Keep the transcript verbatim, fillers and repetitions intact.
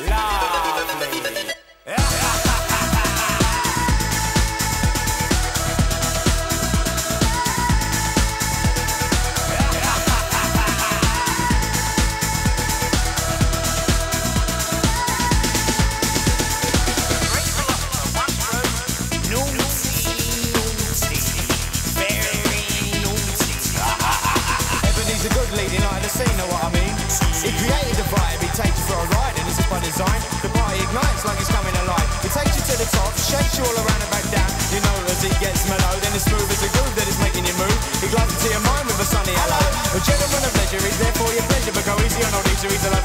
Lovely. Ebeneezer Goode leading light of the scene, know what I mean? He created the vibe, he takes you for a ride, and this is by design. The party ignites like it's coming alive. He takes you to the top, shakes you all around and back down. You know as it gets mellow, then it's smooth as a groove that is making you move. He glides into your mind with a sunny hello. A gentleman of leisure, he's there for your pleasure, but go easy on all these, he's alone.